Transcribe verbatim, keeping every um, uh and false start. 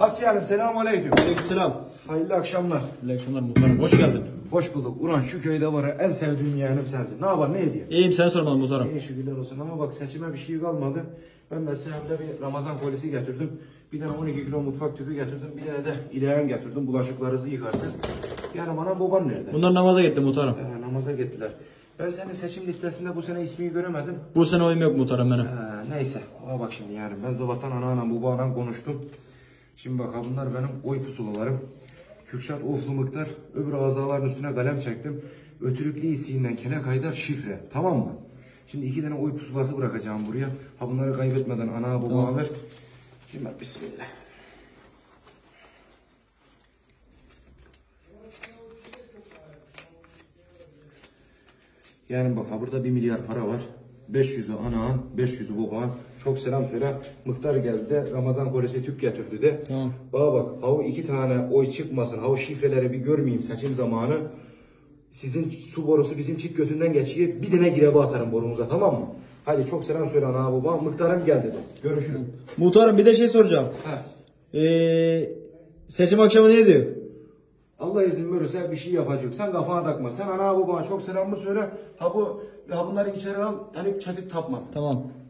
Asiye Hanım selamun aleyküm. Aleykümselam. Hayırlı akşamlar. Hayırlı akşamlar muhtarım. Hoş geldin. Hoş bulduk. Ulan şu köyde var ya en sevdiğim yeğenim sensin. Ne yapar ne ediyor? İyiyim, sen sormalı muhtarım. İyi şükürler olsun ama bak seçime bir şey kalmadı. Ben de size hem de bir Ramazan kolisi getirdim. Bir tane on iki kilo mutfak tüpü getirdim. Bir tane de ileğen getirdim. Bulaşıklarınızı yıkarsınız. Yani bana baban nerede? Bunlar namaza gitti muhtarım. Ee, namaza gittiler. Ben senin seçim listesinde bu sene ismini göremedim. Bu sene oyum yok muhtarım benim. Ee, neyse. Ama bak şimdi yani ben zaten ana baba anam konuştum. Şimdi bak ha bunlar benim oy pusulalarım. Kürşat Oflu Mıktar, öbür azaların üstüne kalem çektim. Ötürüklü isiğinden Kele Kaydar şifre. Tamam mı? Şimdi iki tane oy pusulası bırakacağım buraya. Ha bunları kaybetmeden ana babama tamam. Ver. Şimdi bak bismillah. Yani bak ha burada bir milyar para var. beş yüzü anağın, beş yüzü baban. Çok selam söyle. Mıktar geldi de Ramazan kolesi tüp getirdi de. Tamam. Bana bak havu iki tane oy çıkmasın. Havu şifreleri bir görmeyeyim seçim zamanı. Sizin su borusu bizim çift götünden geçiyor. Bir tane girebe atarım borumuza, tamam mı? Hadi çok selam söyle ana baba. Mıktarım geldi de. Görüşürüz. Muhtarım bir de şey soracağım. Heh. Ee, seçim akşamı ne diyor? Allah izin verirse bir şey yapacak. Sen kafana takma. Sen ana babana çok selamımı söyle. Ha bu ha bunları içeri al. Yani çatık tapmasın. Tamam.